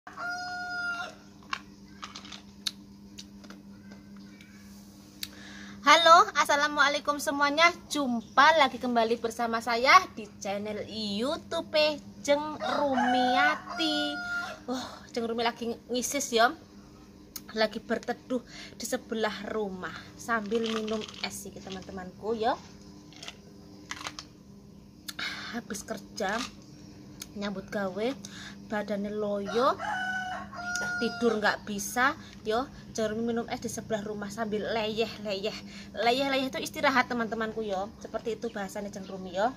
Halo, assalamualaikum semuanya. Jumpa lagi kembali bersama saya di channel YouTube Jeng Rumiati. Jeng Rumi lagi ngisis ya, lagi berteduh di sebelah rumah sambil minum es sih teman-temanku ya. Habis kerja, nyambut gawe, badannya loyo, tidur nggak bisa yo, Jeng minum es di sebelah rumah sambil leyeh itu istirahat teman-temanku yo, seperti itu bahasanya Jeng Rumi yo.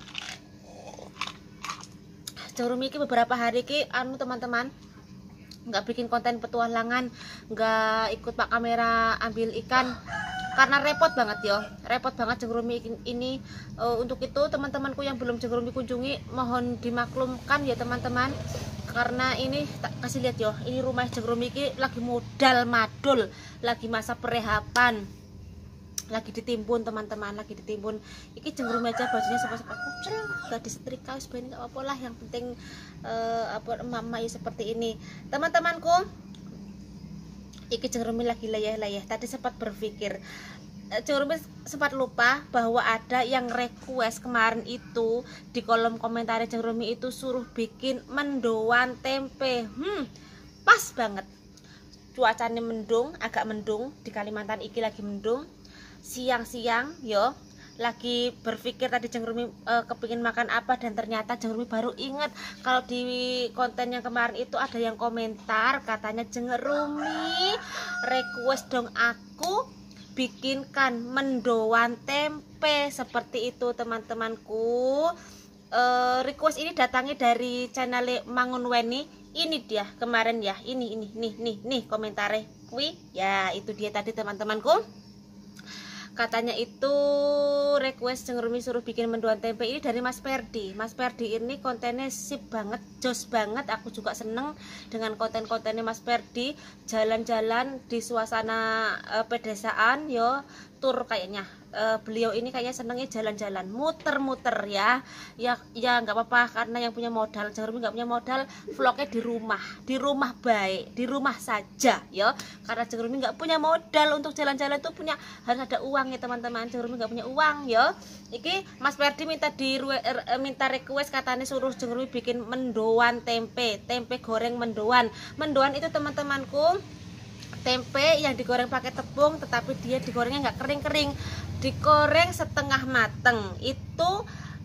Jeng Rumi ini beberapa hari ki teman-teman nggak bikin konten petualangan, nggak ikut pak kamera ambil ikan karena repot banget yo, repot banget Jeng Rumi ini. Untuk itu teman-temanku yang belum Jeng Rumi kunjungi mohon dimaklumkan ya teman-teman, karena ini tak kasih lihat yo, ini rumah Jeng Rumi ini lagi modal madul, lagi masa perehapan, lagi ditimbun teman-teman, lagi ditimbun. Iki Jeng Rumi aja bajunya sepak-sepak kucel, gak disetrika, sebenarnya gak apa-apa lah, yang penting mama ya seperti ini teman-temanku. Iki Jeng Rumi lagi layah-layah, tadi sempat berpikir, Jeng Rumi sempat lupa bahwa ada yang request kemarin itu di kolom komentar Jeng Rumi itu suruh bikin mendoan tempe. Pas banget, cuacanya mendung, agak mendung di Kalimantan iki lagi mendung, siang-siang yo. Lagi berpikir tadi Jeng Rumi kepingin makan apa, dan ternyata Jeng Rumi baru ingat kalau di konten yang kemarin itu ada yang komentar katanya, Jeng Rumi request dong aku bikinkan mendoan tempe seperti itu teman-temanku. Request ini datangnya dari channel Mangun Weni. Ini dia kemarin ya, ini nih komentarnya wih ya, itu dia tadi teman-temanku. Katanya itu request Jeng Rumi suruh bikin mendoan tempe ini dari Mas Ferdi. Mas Ferdi ini kontennya sip banget, jos banget. Aku juga seneng dengan konten-kontennya Mas Ferdi. Jalan-jalan di suasana pedesaan yo, tur kayaknya. Beliau ini kayaknya senengnya jalan-jalan, muter-muter ya nggak apa-apa, karena yang punya modal, Jeng Rumi nggak punya modal, vlognya di rumah baik, di rumah saja ya, karena Jeng Rumi nggak punya modal untuk jalan-jalan tuh, harus ada uang ya teman-teman. Jeng Rumi nggak punya uang ya. Iki Mas Ferdi minta request, katanya suruh Jeng Rumi bikin mendoan tempe goreng mendoan itu teman-temanku. Tempe yang digoreng pakai tepung, tetapi dia digorengnya nggak kering-kering, digoreng setengah mateng. Itu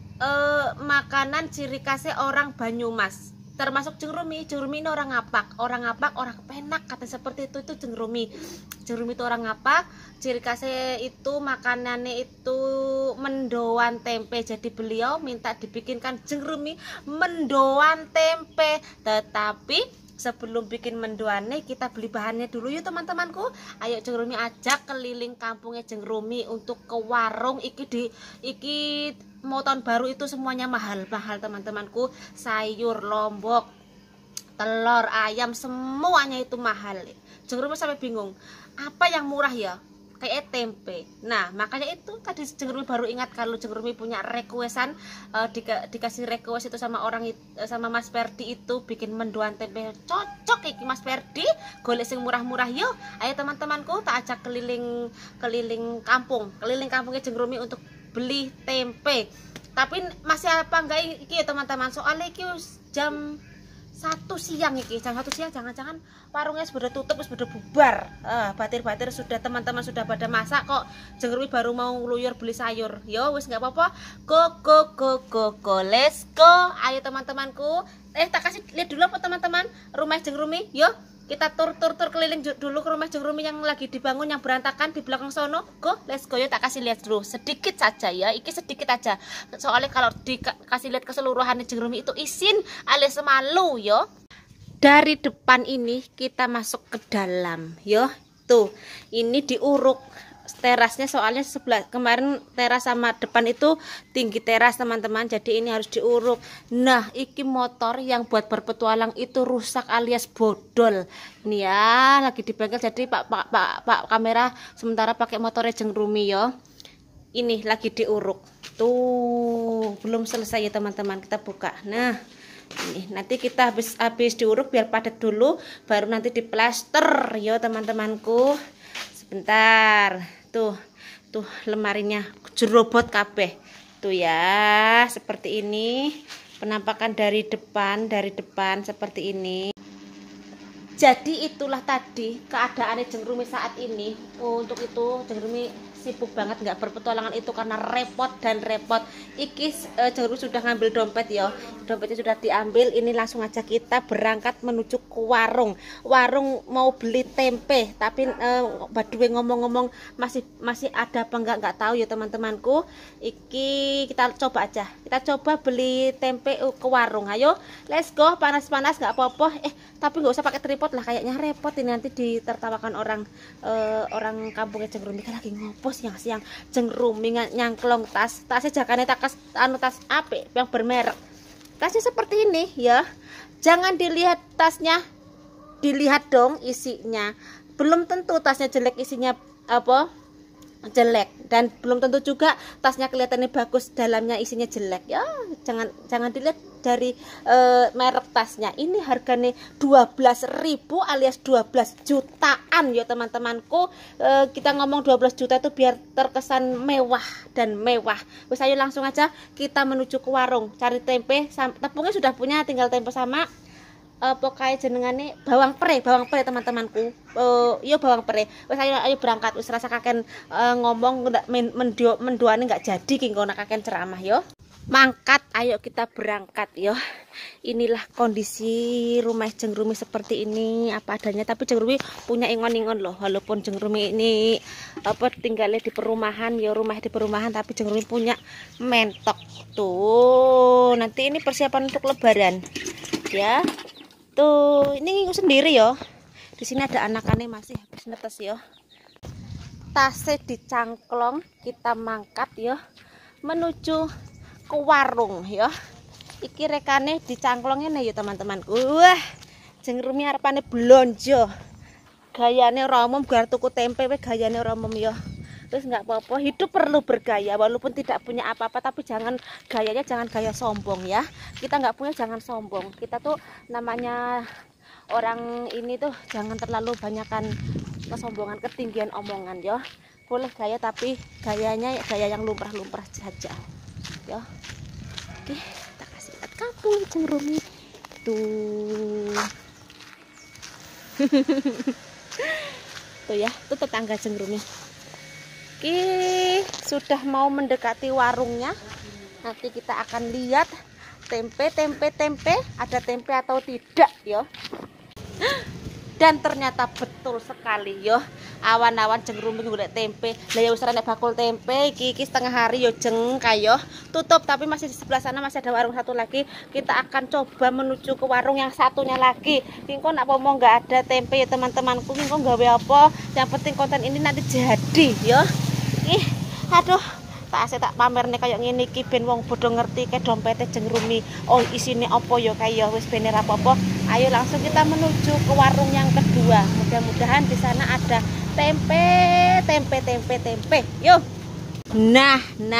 makanan ciri khasnya orang Banyumas, termasuk Jeng Rumi. Jeng Rumi ini orang ngapak, orang kepenak, kata seperti itu Jeng Rumi. Jeng Rumi itu orang ngapak, ciri khasnya itu makanannya itu mendoan tempe. Jadi beliau minta dibikinkan Jeng Rumi mendoan tempe, tetapi sebelum bikin mendoannya kita beli bahannya dulu yuk teman-temanku. Ayo Jeng Rumi ajak keliling kampungnya Jeng Rumi untuk ke warung. Iki mau tahun baru itu semuanya mahal teman-temanku. Sayur, lombok, telur, ayam, semuanya itu mahal. Jeng Rumi sampai bingung, apa yang murah ya? Kayak tempe. Nah makanya itu tadi Jeng Rumi baru ingat kalau Jeng Rumi punya requestan, dikasih request itu sama Mas Ferdi itu bikin mendoan tempe. Cocok iki Mas Ferdi, golek sing murah-murah yuk. Ayo teman-temanku, tak ajak keliling kampungnya Jeng Rumi untuk beli tempe. Tapi masih apa enggak iki ya teman-teman, soalnya iki jam 1 siang iki, jam 1 siang jangan-jangan warungnya sudah tutup, sudah bubar. Batir-batir sudah, teman-teman sudah pada masak kok. Jeng Rumi baru mau ngeluyur beli sayur. Yo wis nggak apa-apa. Go, let's go. Ayo teman-temanku. Tak kasih lihat dulu apa teman-teman rumah Jeng Rumi. Yo kita tur keliling dulu ke rumah Jeng Rumi yang lagi dibangun, yang berantakan di belakang sono. Go, let's go ya, tak kasih lihat dulu sedikit saja ya. Iki sedikit aja. Soalnya kalau dikasih lihat keseluruhan Jeng Rumi itu isin alias malu yo. Dari depan ini kita masuk ke dalam yo. Tuh, ini diuruk terasnya, soalnya sebelah kemarin teras sama depan itu tinggi teras teman-teman, jadi ini harus diuruk. Nah iki motor yang buat berpetualang itu rusak alias bodol ini ya, lagi di bengkel. Jadi pak kamera sementara pakai motornya Jeng Rumi yo, ini lagi diuruk tuh, belum selesai ya teman-teman, kita buka. Nah Ini nanti kita habis diuruk biar padat dulu, baru nanti diplester yo teman-temanku. Sebentar. Tuh lemarinya jerobot kabeh. Tuh ya, seperti ini. Penampakan dari depan seperti ini. Jadi itulah tadi keadaannya Jeng Rumi saat ini. Untuk itu Jeng Rumi sibuk banget nggak berpetualangan itu karena repot. Iki Jeng Rumi sudah ngambil dompet ya. Dompetnya sudah diambil. Ini langsung aja kita berangkat menuju ke warung mau beli tempe. Tapi Badue ngomong-ngomong masih ada apa nggak tahu ya teman-temanku. Iki kita coba aja. Kita coba beli tempe ke warung. Ayo, let's go. Panas-panas nggak apa-apa. Tapi nggak usah pakai tripod lah, kayaknya repot ini, nanti ditertawakan orang kampungnya Jeng Rumi. Kan lagi ngopo siang-siang Jeng Rumi nyangklong tasnya jakane tas apik yang bermerek. Tasnya seperti ini ya. Jangan dilihat tasnya, dilihat dong isinya. Belum tentu tasnya jelek, isinya jelek, dan belum tentu juga tasnya kelihatannya bagus, dalamnya isinya jelek ya. Jangan dilihat dari merek tasnya. Ini harganya 12.000 alias 12 jutaan ya teman-temanku. Kita ngomong 12 juta itu biar terkesan mewah dan mewah. Wes ayo langsung aja kita menuju ke warung cari tempe. Tepungnya sudah punya, tinggal tempe sama pokoknya jenengane bawang pre teman-temanku. Iya bawang pre. Wes ayo berangkat. Wes rasa kaken ngomong menduane nggak jadi ki ngono kaken ceramah yo. Mangkat, ayo kita berangkat yo. Inilah kondisi rumah Jeng Rumi seperti ini, apa adanya. Tapi Jeng Rumi punya ingon-ingon loh. Walaupun Jeng Rumi ini tinggalnya di perumahan ya, rumah di perumahan, tapi Jeng Rumi punya mentok. Tuh, nanti ini persiapan untuk lebaran. Ya. Tuh, ini sendiri yo. Di sini ada anakannya masih habis netes yo. Tasnya dicangklong, kita mangkat yo menuju ke warung ya. Iki rekane dicangklongnya nih ya teman-temanku. Wah, Jeng Rumi arepane blonjo. Gayane romom gar tuku tempe we gayane romom ya. Terus nggak apa-apa, hidup perlu bergaya walaupun tidak punya apa-apa, tapi gayanya jangan gaya sombong ya. Kita nggak punya jangan sombong. Kita tuh namanya orang ini tuh jangan terlalu banyakkan kesombongan, ketinggian omongan ya. Boleh gaya tapi gayanya gaya yang lumrah-lumrah saja. Ya. Oke, kita kasih lihat kampung Jeng Rumi. Tuh. Tuh ya, itu tetangga Jeng Rumi. Oke, sudah mau mendekati warungnya. Nanti kita akan lihat tempe, ada tempe atau tidak ya. Dan ternyata betul sekali yo. Awan-awan Jeng Rumi golek tempe. Lah ya wis nek bakul tempe iki setengah hari yo Jeng kayo. Tutup, tapi masih di sebelah sana masih ada warung satu lagi. Kita akan coba menuju ke warung yang satunya lagi. Kingko nak mau nggak ada tempe ya teman-temanku, kingko gawe apa? Yang penting konten ini nanti jadi yo. Ih, aduh. Tak pamerne kayak ngene iki ben wong bodho ngerti ke dompete Jeng Rumi. Oh, isine apa ya kaya wis bener apa-apa. Ayo langsung kita menuju ke warung yang kedua. Mudah-mudahan di sana ada tempe. Yuk. Nah.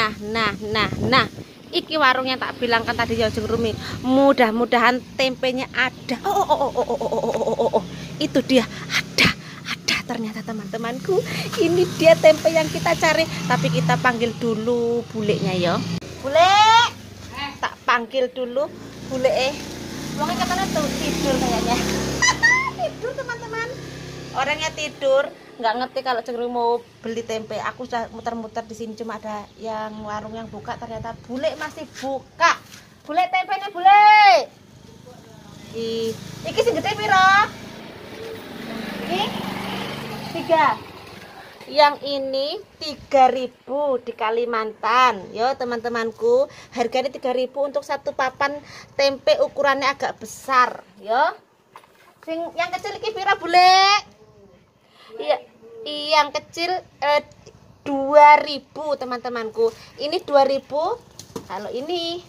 Iki warung yang tak bilangkan tadi ya Jeng Rumi. Mudah-mudahan tempenya ada. Oh. Itu dia. Ada ternyata teman-temanku. Ini dia tempe yang kita cari. Tapi kita panggil dulu buleknya ya. Bule. Tak panggil dulu bulek. Wongnya katanya tuh tidur kayaknya. Tidur teman-teman. Orangnya tidur. Nggak ngerti kalau Jeng Rumi mau beli tempe. Aku sudah muter-muter di sini cuma ada yang warung yang buka. Ternyata bulek masih buka. Bulek tempenya bulek. Iki sing gede piro? Iki 3. Yang ini 3.000 di Kalimantan. Yo teman-temanku, harganya 3.000 untuk satu papan tempe ukurannya agak besar. Yo. Yang kecil iki pira, Bule? Iya, yang kecil 2.000 teman-temanku. Ini 2.000. Kalau ini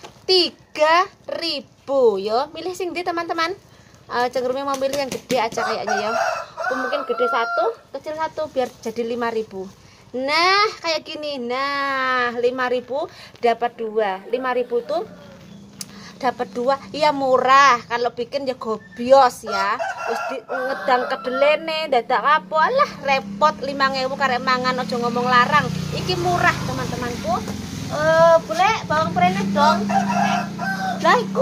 3.000 yo. Milih sing ndi teman-teman? Jeng Rumi mau milih yang gede aja kayaknya ya. Mungkin gede satu, kecil satu biar jadi 5.000. Nah, kayak gini. Nah, 5.000 dapat 2. 5.000 tuh dapat 2 iya murah. Kalau bikin ya gobios ya. Wis ngedang kedelene dadak apa lah repot 5.000 karek mangan aja ngomong larang. Iki murah teman-temanku. Boleh bawang prene dong. Lah iku.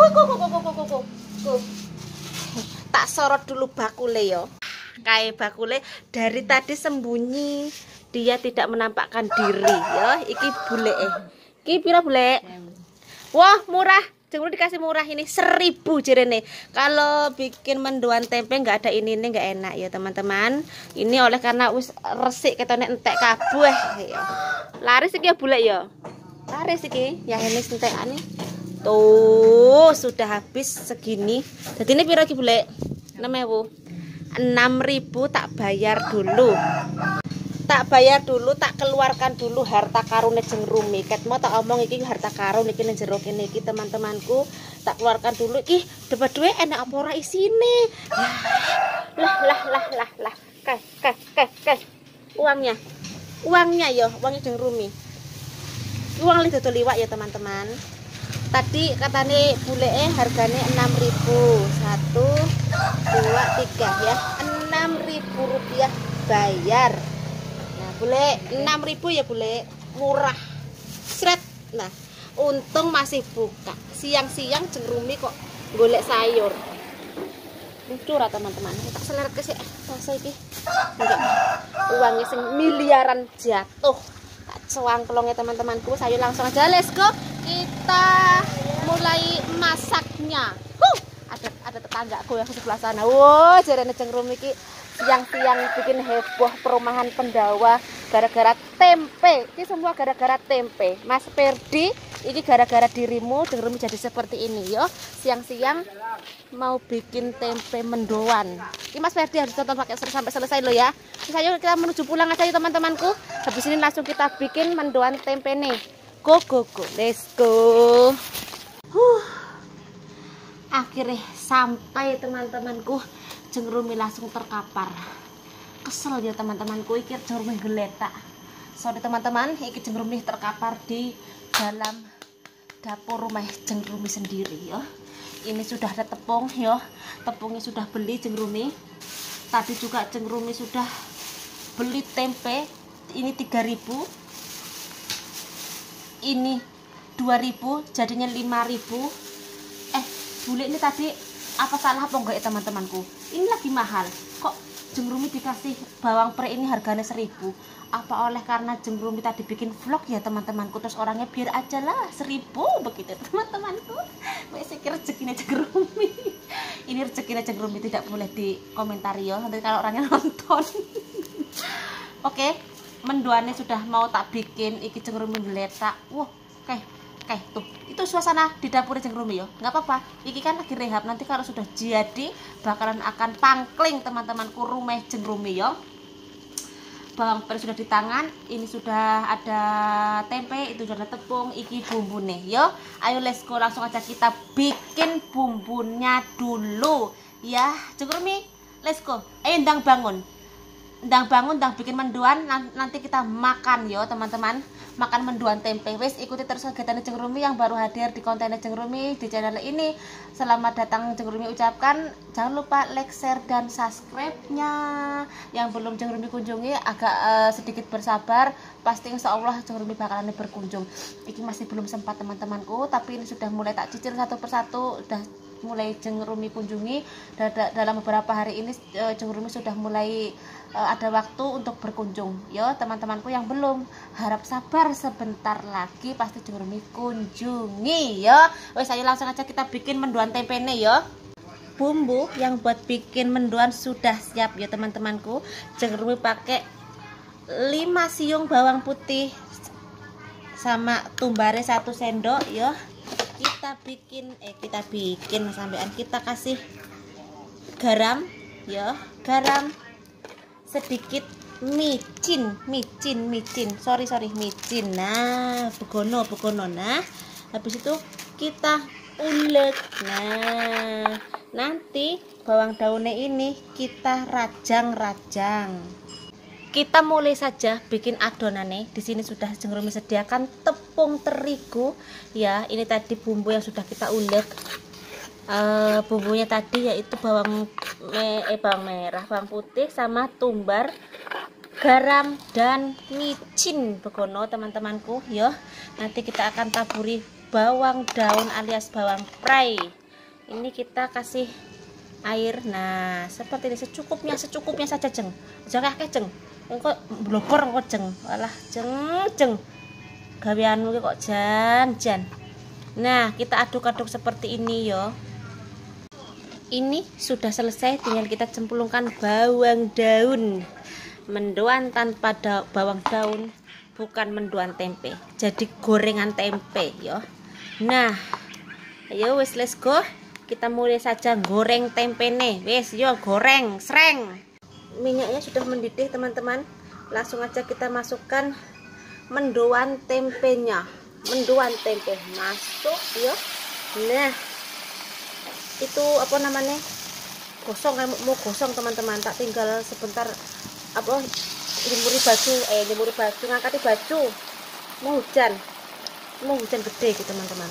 Tak sorot dulu bakule yo. Kayak bakule dari tadi sembunyi, dia tidak menampakkan diri ya. Iki bule iki pira bule? Wah murah, jengru dikasih murah ini 1.000 jerene. Kalau bikin mendoan tempe nggak ada ini nggak enak ya teman-teman. Ini oleh karena wis resik ketone entek kabeh ya. Laris iki ya bule ya. Laris iki yang ini entekane. Tuh sudah habis segini. Jadi ini pira iki bule? 6.000. 6.000 tak bayar dulu. Tak keluarkan dulu harta karune Jeng Rumi. Ket mau tak omong iki harta karun iki nang jero kene iki teman-temanku. Tak keluarkan dulu. Ih, dapat duwe enak apa ora isine? Lah. Kae. Uangnya yo, uangnya Jeng Rumi. Uang li dodol liwak ya teman-teman. Tadi katane buleke hargane 6.000. 1 2 3 ya. 6.000 rupiah bayar. Nah, bule 6.000 ya bule. Murah. Sret. Nah, untung masih buka. Siang-siang Jeng Rumi kok golek sayur. Lucu ra teman-teman. Tak seleret ke sik tasa iki. Enggak. Uangnya sing miliaran jatuh. Tak cewangklong ya teman-temanku. Sayur langsung aja let's go. Kita mulai masaknya. Ada tetanggaku yang sebelah sana. Wow, jarene Jeng Rumi iki siang-siang bikin heboh perumahan Pendawa gara-gara tempe. Ini semua gara-gara tempe. Mas Ferdi, ini gara-gara dirimu Jeng Rumi jadi seperti ini yo. Siang-siang mau bikin tempe mendoan. Ini Mas Ferdi harus tonton pakai sampai selesai lo ya. Terus ayo kita menuju pulang aja ya teman-temanku. Habis ini langsung kita bikin mendoan tempe nih. Go, let's go. Akhirnya sampai teman-temanku. Jeng Rumi langsung terkapar. Kesel ya teman-temanku. Iki Jeng Rumi geletak. Sorry teman-teman, iki Jeng Rumi terkapar di dalam dapur rumah Jeng Rumi sendiri ya. Ini sudah ada tepung ya. Tepungnya sudah beli Jeng Rumi. Tadi juga Jeng Rumi sudah beli tempe. Ini 3.000. Ini 2.000 jadinya 5.000. Bule ini tadi apa salah apa enggak ya teman-temanku? Ini lagi mahal. Kok Jeng Rumi dikasih bawang pre ini harganya 1.000? Apa oleh karena Jeng Rumi tadi bikin vlog ya teman-temanku, terus orangnya biar aja lah 1.000 begitu teman-temanku. Wes iki rezekinya Jeng Rumi. Ini rezekinya Jeng Rumi, tidak boleh dikomentari ya nanti kalau orangnya nonton. Oke, mendoannya sudah mau tak bikin. Iki Jeng Rumi geletak. Wah, kayak tuh. Itu suasana di dapur Jeng Rumi ya. Nggak apa-apa. Iki kan lagi rehab. Nanti kalau sudah jadi bakalan akan pangkling teman-temanku rumah Jeng Rumi ya. Bawang pre sudah di tangan. Ini sudah ada tempe, itu sudah ada tepung, iki bumbune ya. Ayo let's go, langsung aja kita bikin bumbunya dulu. Ya, Jeng Rumi, let's go. Ayo ndang bangun. Ndang bangun, ndang bikin mendoan, nanti kita makan yo teman-teman. Makan mendoan tempe. Wes ikuti terus kegiatan Jeng Rumi yang baru hadir di konten Jeng Rumi di channel ini. Selamat datang Jeng Rumi ucapkan. Jangan lupa like, share dan subscribe-nya. Yang belum Jeng Rumi kunjungi agak sedikit bersabar. Pasti insya Allah Jeng Rumi bakalan berkunjung. Ini masih belum sempat teman-temanku, tapi ini sudah mulai tak cicil satu persatu. Udah mulai Jeng Rumi kunjungi. Dalam beberapa hari ini Jeng Rumi sudah mulai ada waktu untuk berkunjung yo teman-temanku yang belum, harap sabar sebentar lagi pasti Jeng Rumi kunjungi yo. Wes ayo langsung aja kita bikin mendoan tempe nih yo. Bumbu yang buat bikin mendoan sudah siap ya teman-temanku. Jeng Rumi pakai 5 siung bawang putih sama tumbare 1 sendok yo. Kita bikin sampean, kita kasih garam yo, garam sedikit, micin. Nah, begono. Nah, habis itu kita ulek. Nah, nanti bawang daunnya ini kita rajang. Kita mulai saja bikin adonannya. Di sini sudah Jengrumi sediakan tepung terigu ya. Ini tadi bumbu yang sudah kita ulek. Bumbunya tadi yaitu bawang merah, bawang putih sama tumbar, garam dan micin begono teman-temanku ya. Nanti kita akan taburi bawang daun alias bawang prai. Ini kita kasih air. Nah, seperti ini secukupnya saja, Jeng. Jangan kakek, Jeng. Engko blobor engko, Jeng. Walah, Jeng. Gaweanmu kok jan. Nah, kita aduk-aduk seperti ini yo. Ini sudah selesai, tinggal kita cemplungkan bawang daun. Mendoan tanpa bawang daun bukan mendoan tempe. Jadi gorengan tempe yo. Nah, ayo wes let's go. Kita mulai saja goreng tempe nih. Wes yo goreng, sreng. Minyaknya sudah mendidih teman-teman. Langsung aja kita masukkan mendoan tempenya. Mendoan tempe masuk yo. Nah, itu apa namanya? Gosong, mau gosong teman-teman. Tak tinggal sebentar limuri baju, ngangkati baju. Mau hujan gede gitu teman-teman.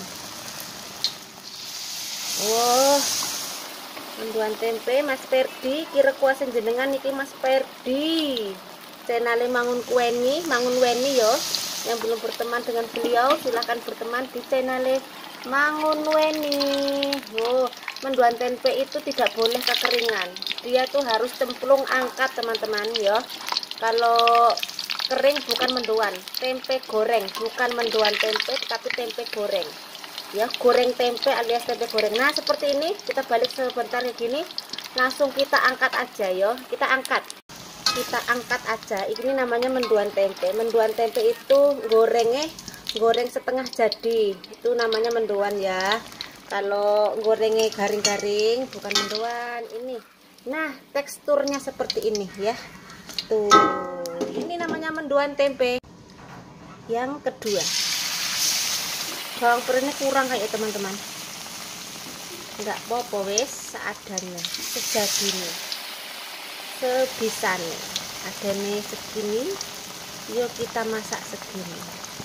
Wah, mendoan tempe Mas Perdi, kira kuasin jenengan niki Mas Perdi. Channel Mangun Weni yo. Yang belum berteman dengan beliau silahkan berteman di channel Mangun Weni. Oh, mendoan tempe itu tidak boleh kekeringan. Dia tuh harus cemplung angkat teman-teman ya. Kalau kering bukan mendoan, tempe goreng, bukan mendoan tempe tapi tempe goreng. Ya, goreng tempe alias tempe goreng. Nah, seperti ini kita balik sebentar kayak gini, langsung kita angkat aja yo. Kita angkat aja. Ini namanya mendoan tempe. Mendoan tempe itu goreng setengah jadi. Itu namanya mendoan ya. Kalau gorengnya garing-garing bukan mendoan ini. Nah, teksturnya seperti ini ya. Tuh, ini namanya mendoan tempe. Yang kedua, bawang putihnya kurang kayak teman-teman. Enggak apa-apa wes, seadanya, sejadinya, sebisanya. Adanya segini, yuk kita masak segini.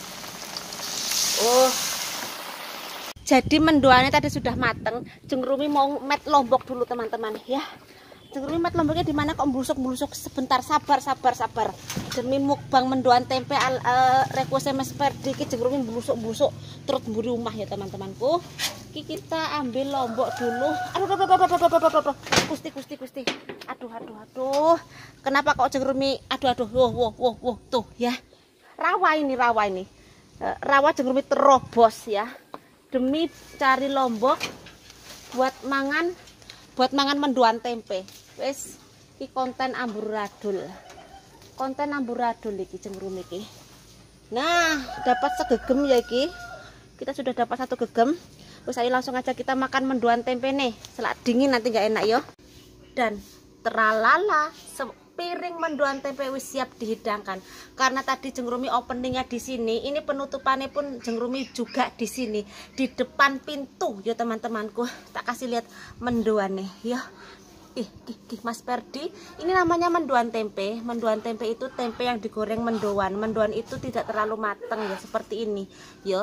Oh, jadi mendoannya tadi sudah mateng. Jengrumi mau met lombok dulu teman-teman ya. Jengrumi met lomboknya di mana kok bulusuk sebentar, sabar. Demi mukbang mendoan tempe request Mas Perdi ki Jengrumi bulusuk terus mburi rumah ya teman-temanku. Kita ambil lombok dulu. Aduh. Gusti. Aduh. Kenapa kok Jengrumi aduh. Wow, tuh ya. Rawa ini. Rawa Jengrumi terobos ya. Demi cari lombok buat mangan mendoan tempe. Wes iki konten amburadul iki Jengrumi iki. Nah, dapat segegem ya iki. Kita sudah dapat satu gegem. Terus ayo langsung aja kita makan mendoan tempe nih. Selak dingin nanti nggak enak yo. Dan teralala sepiring mendoan tempe wis siap dihidangkan. Karena tadi Jengrumi openingnya di sini, ini penutupannya pun Jengrumi juga di sini, di depan pintu ya teman-temanku. Tak kasih lihat mendoannya ya. Mas Perdi, ini namanya mendoan tempe. Mendoan tempe itu tempe yang digoreng mendoan. Mendoan itu tidak terlalu matang ya, seperti ini ya.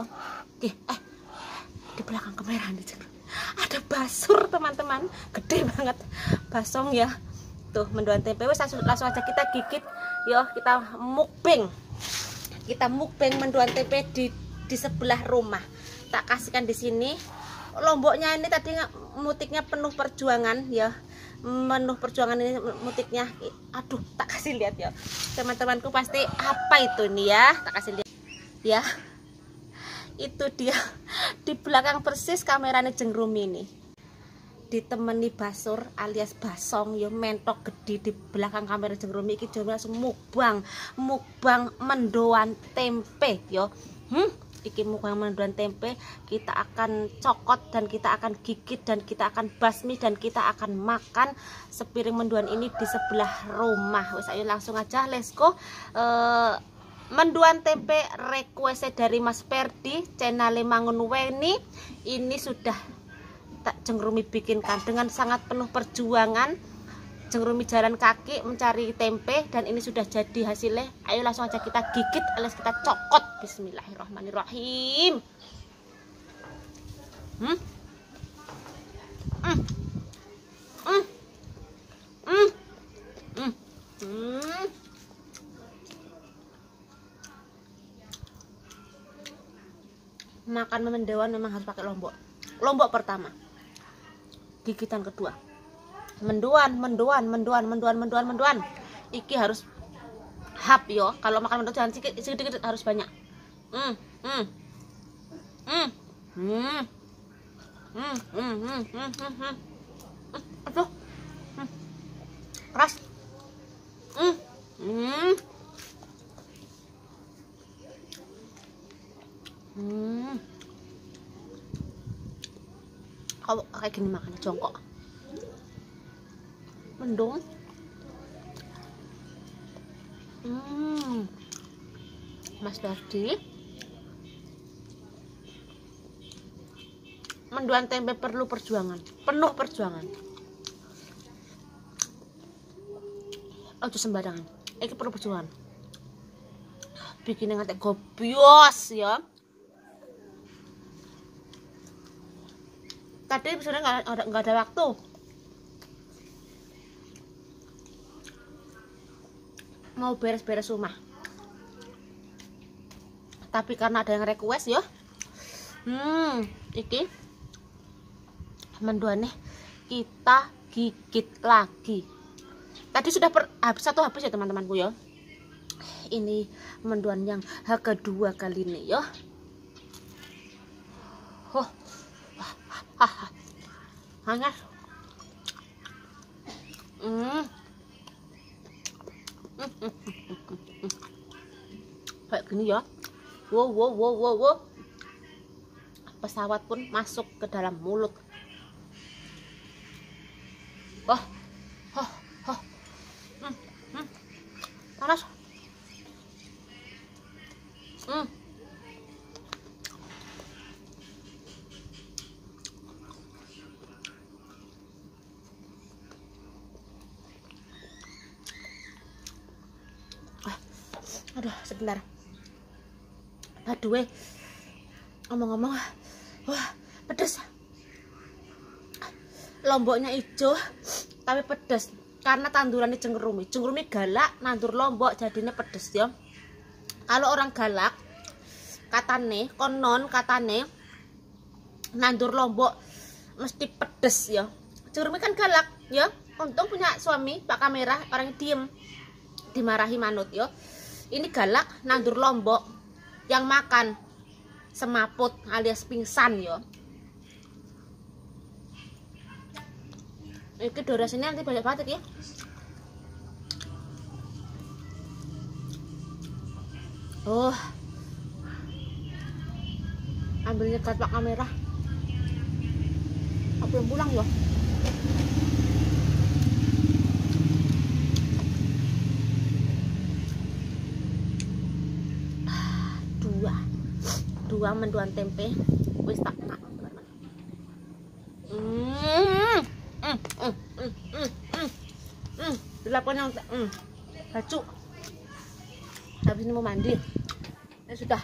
Di belakang kamera nih ada basur teman-teman, gede banget basong ya. Tuh mendoan tempe wes langsung aja kita gigit yo. Kita mukbang mendoan tempe di sebelah rumah. Tak kasihkan di sini lomboknya. Ini tadi mutiknya penuh perjuangan ya. Ini mutiknya. Aduh, tak kasih lihat ya teman-temanku, pasti apa itu nih ya. Tak kasih lihat ya. Itu dia di belakang persis kameranya Jengrumi ini. Ditemani basur alias basong yo, mentok gede di belakang kamera Jengrumi iki. Jengrumi langsung mukbang mendoan tempe yo. Iki mukbang mendoan tempe, kita akan cokot dan kita akan gigit dan kita akan basmi dan kita akan makan sepiring mendoan ini di sebelah rumah. Wes ayo langsung aja let's go. Mendoan tempe request dari Mas Perdi, channel Mangun Weni. Ini sudah tak Jengrumi bikinkan dengan sangat penuh perjuangan. Jengrumi jalan kaki mencari tempe dan ini sudah jadi hasilnya. Ayo langsung aja kita gigit alias kita cokot. Bismillahirrahmanirrahim. Makan mendoan memang harus pakai lombok. Lombok pertama, gigitan kedua, mendoan. Iki harus hap yo. Kalau makan mendoan jangan sedikit, harus banyak. Aduh, keras. Kalau kayak gini makannya jongkok. Mendung. Mas Dardi, mendoan tempe perlu perjuangan, penuh perjuangan. Ojo sembarangan. Iki perlu perjuangan. Bikinnya ngantek gobios ya. Tadi sebenarnya nggak ada waktu. Mau beres-beres rumah. Tapi karena ada yang request ya. Iki mendoannya kita gigit lagi. Tadi sudah satu habis ya teman-temanku ya. Ini mendoan yang kedua kali ini ya. Hangat. Kayak gini ya. Wow. Pesawat pun masuk ke dalam mulut. Panas. Aduh, sebentar. Aduh, ngomong-ngomong, wah, pedes. Lomboknya hijau, tapi pedes. Karena tandurannya jengrumi galak, nandur lombok jadinya pedes ya. Kalau orang galak, konon katane, nandur lombok mesti pedes ya. Jengrumi kan galak ya. Untung punya suami Pak Kamera, orang diem, dimarahi manut ya. Ini galak nandur lombok, yang makan semaput alias pingsan ya. Ini durasinya nanti banyak banget ya. Ambil nyekat Pak Kamera. Aku belum pulang ya. Dua mendoan tempe wis tak enak. Dilakukan baju. Habis ini mau mandi. Ya sudah.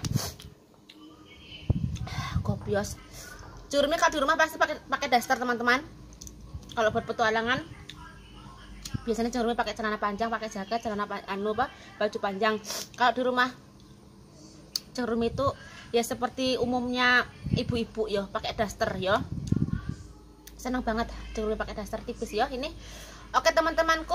Kopios. Curumnya kalau di rumah pasti pakai daster teman-teman. Kalau buat petualangan biasanya curumnya pakai celana panjang, pakai jaket, baju panjang. Kalau di rumah Cerum itu ya seperti umumnya ibu-ibu ya, pakai daster ya. Senang banget Cerum pakai daster tipis ya ini. Oke teman-temanku,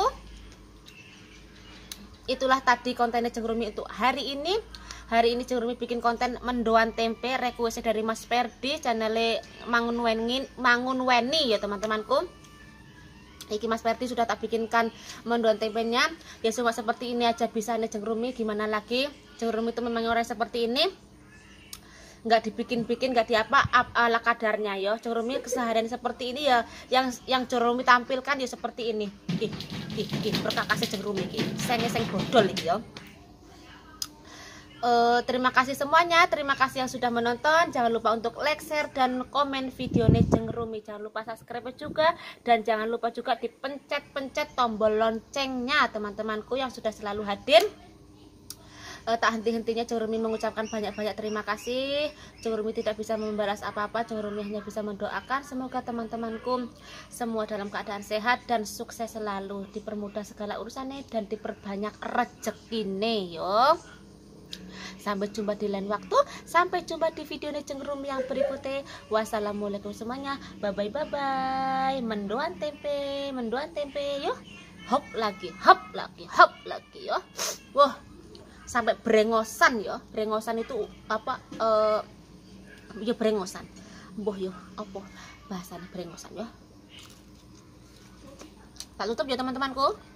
itulah tadi kontennya Cerum itu hari ini. Hari ini Cerum bikin konten mendoan tempe, requestnya dari Mas Ferdi, channelnya Mangun Weni ya teman-temanku. Iki Mas Ferdi sudah tak bikinkan mendoan tempenya. Ya cuma seperti ini aja bisa nih Cerum, gimana lagi. Cerum itu memang orang seperti ini, nggak dibikin-bikin, nggak diapa ala kadarnya ya. Cerum keseharian seperti ini ya, yang Cerum tampilkan ya seperti ini. Berkakasnya Cerum iki, seng bodol iki ya. Terima kasih semuanya, terima kasih yang sudah menonton. Jangan lupa untuk like, share, dan komen videonya Jeng Rumi. Jangan lupa subscribe juga, dan jangan lupa juga dipencet-pencet tombol loncengnya teman-temanku yang sudah selalu hadir. Tak henti-hentinya Jeng Rumi mengucapkan banyak-banyak terima kasih. Jeng Rumi tidak bisa membalas apa-apa, Jeng Rumi hanya bisa mendoakan semoga teman-temanku semua dalam keadaan sehat dan sukses selalu, dipermudah segala urusannya dan diperbanyak rezekine yo. Sampai jumpa di lain waktu, sampai jumpa di video Jeng Rumi yang berikutnya. Wassalamualaikum semuanya, bye bye. Mendoan tempe yo. Hop lagi yo. Wah, sampai brengosan ya. Brengosan itu apa, ya brengosan mboh yo apa bahasanya brengosan ya. Tak tutup ya teman-temanku.